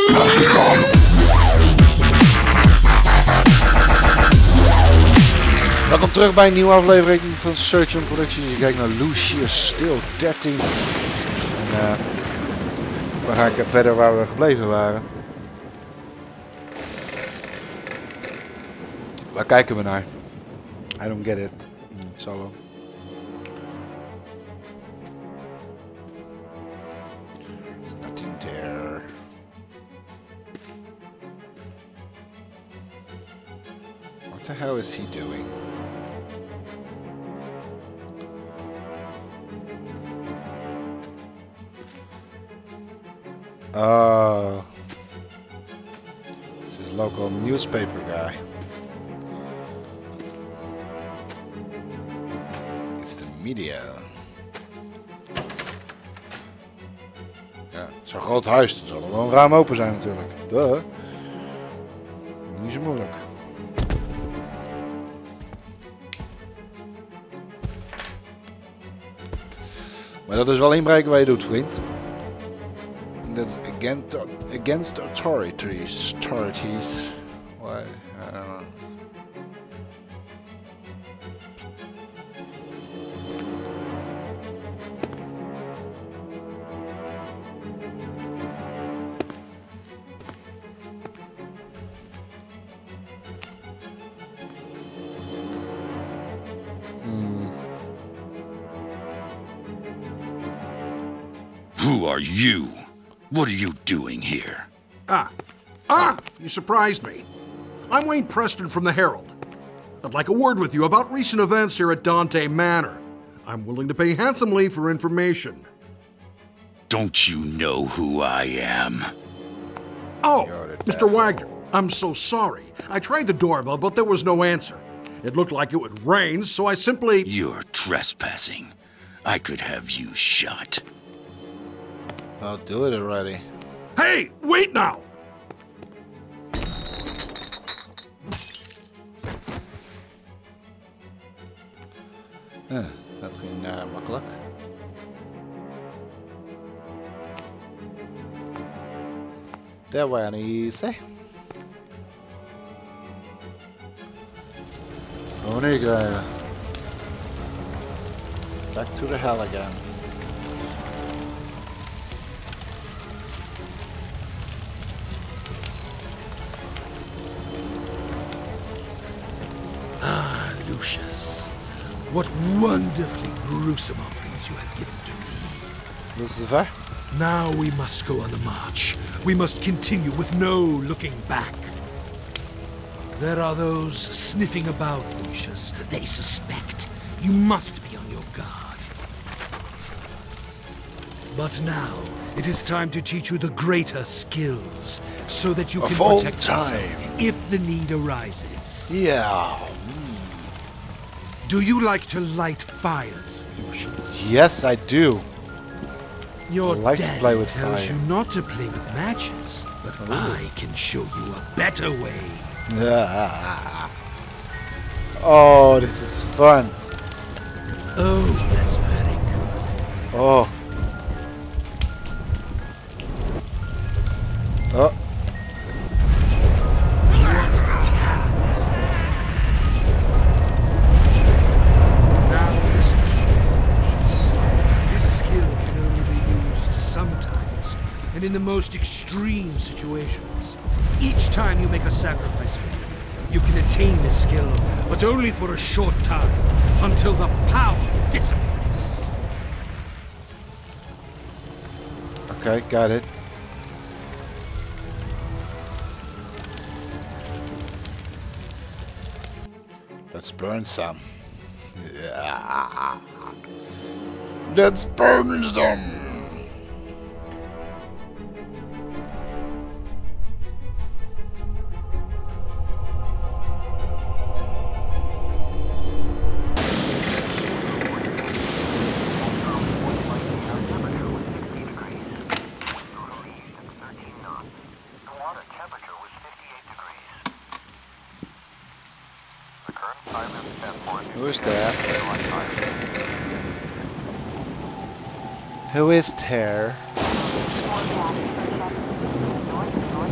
Welkom terug bij een nieuwe aflevering van Search on Productions. Je kijkt naar Lucius Still 13. En we gaan verder waar we gebleven waren. Waar kijken we naar? I don't get it. Het zal wel. There's nothing there. What the hell is he doing? Oh, this is local newspaper guy. It's the media. Ja, zo'n groot huis, dan zal er wel een raam open zijn natuurlijk. Duh. Niet zo moeilijk. Maar dat is wel inbreken wat je doet, vriend. That's against authorities. Why? I don't know. Who are you? What are you doing here? You surprised me. I'm Wayne Preston from the Herald. I'd like a word with you about recent events here at Dante Manor. I'm willing to pay handsomely for information. Don't you know who I am? Oh, Mr. Wagner, I'm so sorry. I tried the doorbell, but there was no answer. It looked like it would rain, so I simply... You're trespassing. I could have you shot. I'll do it already. Hey, wait now! Dat ging makkelijk. That went easy. Oh, nee, krijgen. Back to the hell again. Lucius, what wonderfully gruesome offerings you have given to me. Lucifer? Now we must go on the march. We must continue with no looking back. There are those sniffing about, Lucius. They suspect. You must be on your guard. But now, it is time to teach you the greater skills, so that you can protect yourself if the need arises. Yeah. Do you like to light fires, Lucius? Yes, I do. Your I like to play with tells fire. you not to play with matches, but I can show you a better way. Oh, this is fun. Oh, that's very good. Oh. Oh. What talent. Now listen to me, Lucius. This skill can only be used sometimes, and in the most extreme situations. Each time you make a sacrifice for me, you can attain this skill, but only for a short time, until the power dissipates. Okay, got it. Let's burn some. Yeah. Let's burn some. Who is that? Who is there?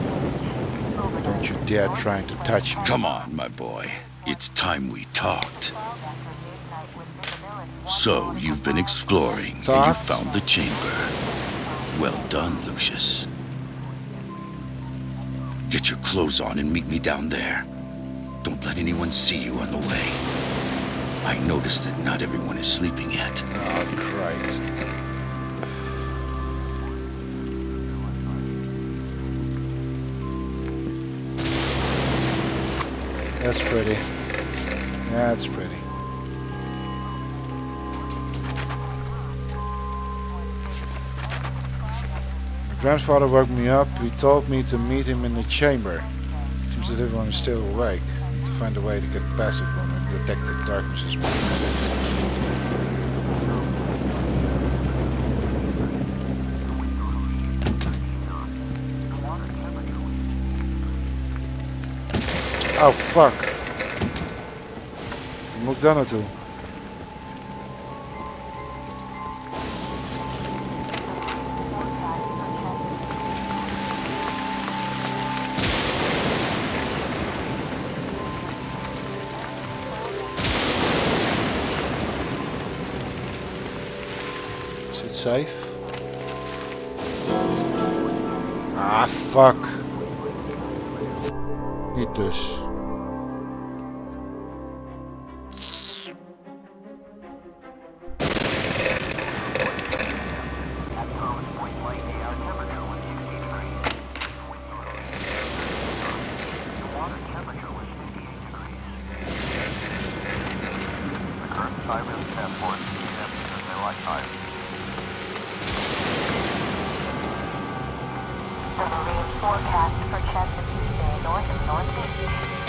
Don't you dare trying to touch me. Come on, my boy. It's time we talked. So, you've been exploring, and you Talked? found the chamber. Well done, Lucius. Get your clothes on and meet me down there. Don't let anyone see you on the way. I noticed that not everyone is sleeping yet. Oh, Christ. That's pretty. That's pretty. My grandfather woke me up. He told me to meet him in the chamber. Seems that everyone is still awake. To find a way to get past it when I detect the darkness is oh fuck. Waar moet ik daar naartoe? Is het safe? Ah fuck. Niet dus. Forecast for Chesapeake Bay north of northeast.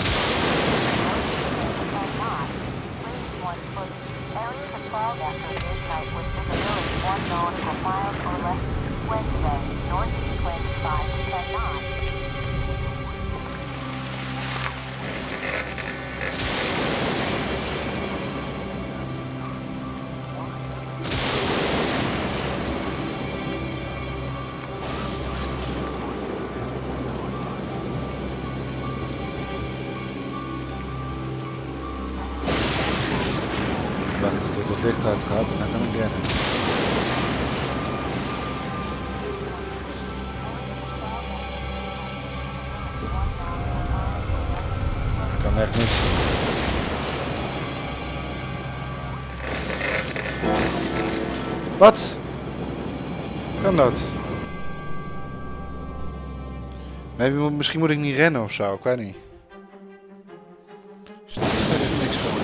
Winds 1 foot. Areas of fog after midnight with visibility 1 nautical mile or less. Wednesday, northeast winds 5 to 10 knots. Wachten tot het licht uitgaat en dan kan ik rennen. Ik kan echt niks zien. Wat? Kan dat? Nee, misschien moet ik niet rennen of zo, ik weet niet. Er is niks van.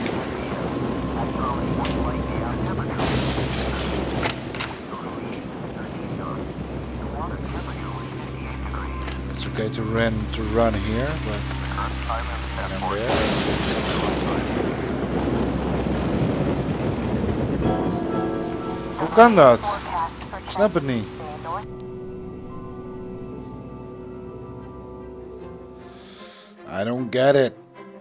It's okay to run here, but hoe kan dat? Ik snap het niet. I don't get it.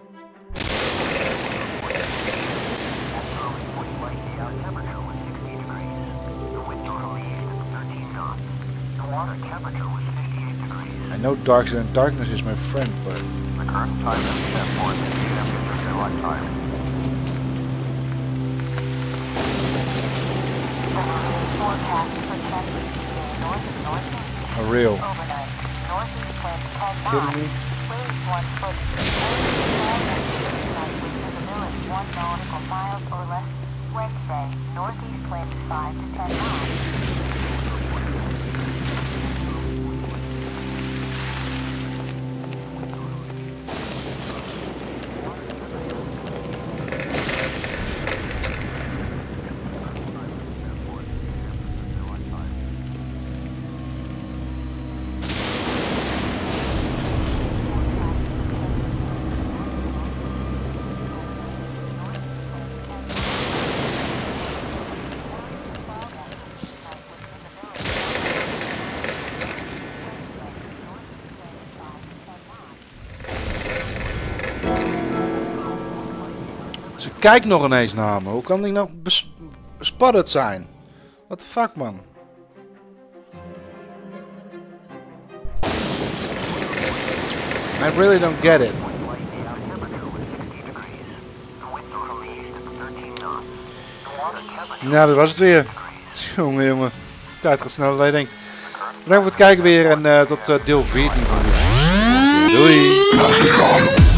I know darkness is my friend, but The current time is 10:40 p.m. Eastern Daylight Time. Forecast for Chesapeake Bay north of northeast. a real. Overnight, northeast winds 10 Kidding knots. me? Winds 1 foot. Areas of fog after midnight with visibility 1 nautical miles or less. Wednesday, northeast winds 5 to 10 knots. Ze kijkt nog ineens naar me. Hoe kan die nou bespatterd zijn? What the fuck, man? I really don't get it. Nou, dat was het weer. Jongen, jongen. De tijd gaat sneller dan je denkt. Bedankt voor het kijken weer en tot deel 14 van de. Doei!